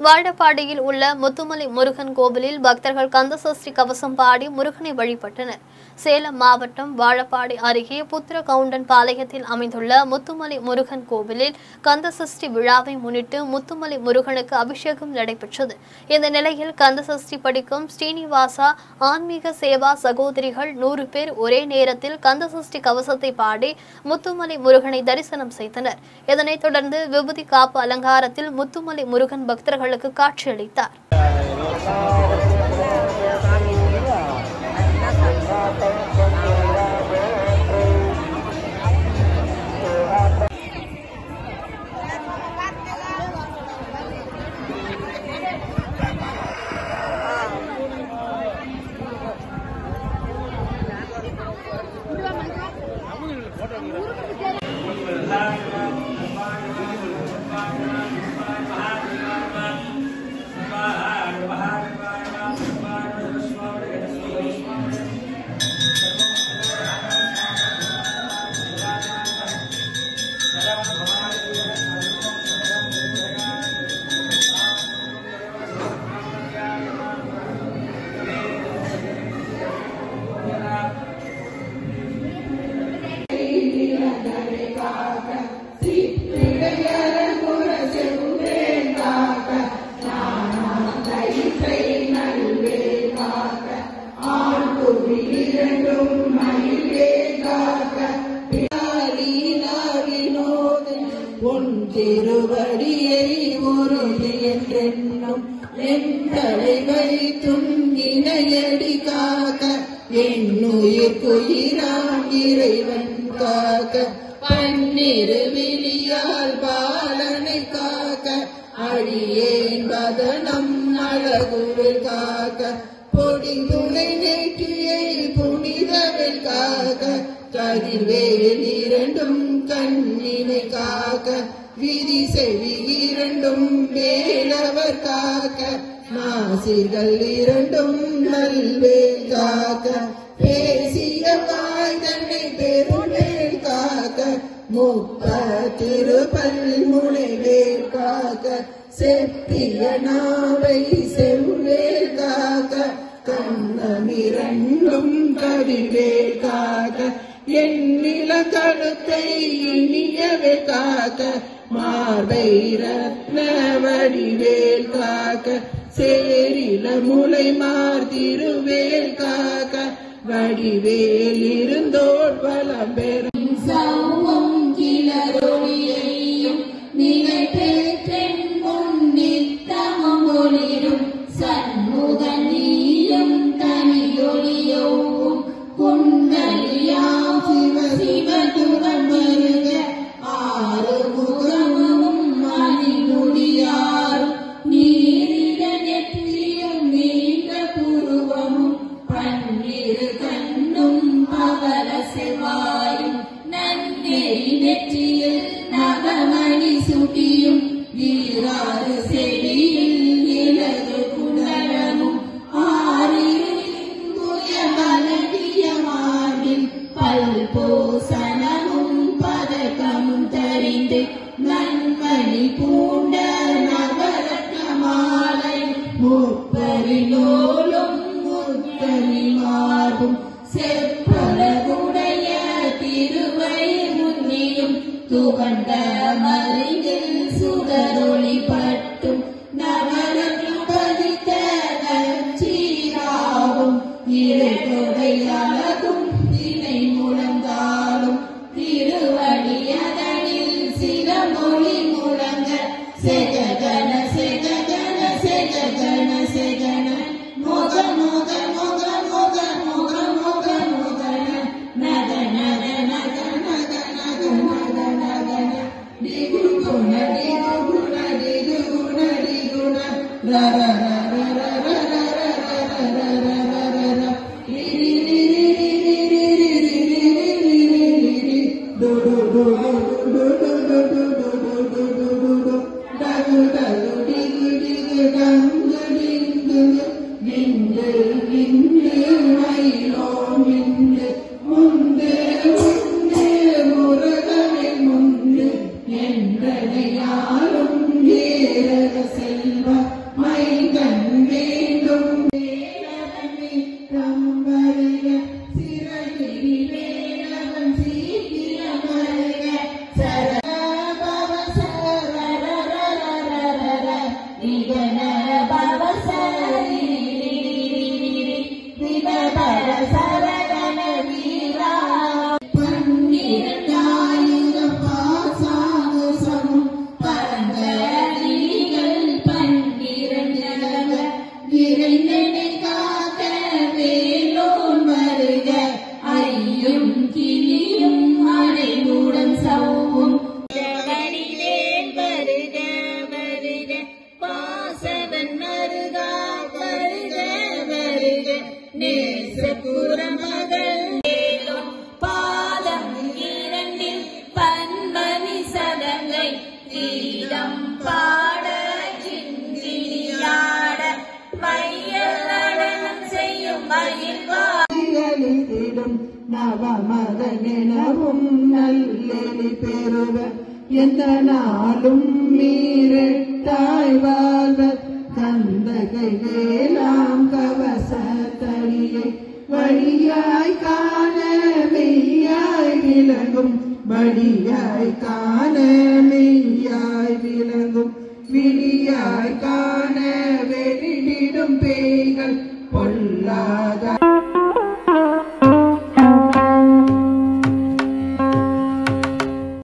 வாழப்பாடியில் உள்ள முத்துமலை முருகன் கோவிலில் பக்தர்கள் கந்தசஷ்டி கவசம் பாடி முருகனை வழிபட்டனர். சேலம் மாவட்டம் வாழப்பாடி அருகே புத்திரகவுண்டன் பாளையத்தில் அமைந்துள்ள முத்துமலை முருகன் கோவிலில் கந்தசஷ்டி விழாவை முன்னிட்டு முத்துமலை முருகனுக்கு அபிஷேகம் நடைபெற்றது. இந்த நிலையில் கந்தசஷ்டி படிக்கும் ஸ்ரீனிவாசா ஆன்மீக சேவா சகோதரிகள் 100 பேர் ஒரே நேரத்தில் கந்தசஷ்டி கவசத்தை பாடி முத்துமலை முருகனை தரிசனம் செய்தனர். இதனைத் தொடர்ந்து விபூதி காப்பு அலங்காரத்தில் முத்துமலை முருகன் பக்தர்களுக்கு காட்சியளித்தார். திருவடியை ஒருங்கியென்றும் என் தலைவை துங்கினையடி காக்க என்னுயிர் குயிராம் இறைவன் காக்க பன்னிரு விழியால் பாலனை காக்க அடியேன் வதனம் அழகுவில் காக்க பொடி துணை நெற்றியை புனிதவில் காக்க கதிர்வேல் இரண்டும் கண்ணினை காக்க விதி செவி இரண்டும் வேலவர் காக்க நாசிகள் இரண்டும் நல்வேல் காக்க பேசிய வாய் தன்னை பெருவேல் காக்க முப்பத்திருப்பல்முனைவேல் காக்க செப்பிய நாவை செவ்வேல் காக்க கண்ணமிரண்டும் கதிர்வேல் காக்க எண்ணில கழுத்தை இனியவே காக்க மார்பை ரத்ன வடிவேல் காக்க சேரில முலை மார்திருவேல் காக்க வடிவேல் இருந்தோர் வலம் பெறும் சௌவம் கிளரொளியையும் நினைப்பேற்றென் முன்னித்தமம் ஒளிரும் சண்முக நீயும் தனியொளியோவும் குண்டலியாம் சிவதுகம் வருக ஆறு முகமும் மணிமுடியாரும் நீரிட நெற்றியும் நீண்ட புருவமும் பன்னிரு கண்ணும் பவள செவ்வாயும் நன்னெறி நெற்றியில் நவமணி சுட்டியும் வீராறு செடியில் இலகு குண்டலமும் பல்போசனமும் பதக்கமும் தரிந்து நன்மணி பூண்ட நவரத்ன மாலை முப்பரிலோலும் முத்தனி மார்பும் செப்பலகுடைய திருவை முன்னியும் துகண்ட மருங்கில் சுடரொளி பட்டும் நவரத்ன பதித்த நச்சீராவும் இறைதொடை அழகும் தினை முழங்காலும் திருவடியதனில் சிரமொழி முழங்க செககன செககன செககன செகன மொக மொக மொக மொக மொக மொக மொகன நக நக நக நக நக நக நகன டிகு குண டிகு குண டிகு குண டிகுண ரர ரர ரர ரர ரர ரர என்றனையாரும் ஏரக செல்வ கீதம் பாட கிண்கிணியாட மையல் நடனம் செய்யும் மயில்வாளிகளிடம் நவமதனெனவும் நல்லெளி பெறுவ எந்த நாளும் மீறெட்டாய் வாழ்வர் கந்தகை வேளாம் கவச தனியை வழியாய் காண மெய்யாய் விளங்கும் வழியாய் காண மெய்யாய் விளங்கும் விழியாய் காண வெளியிடும் பேய்கள் பொல்லாத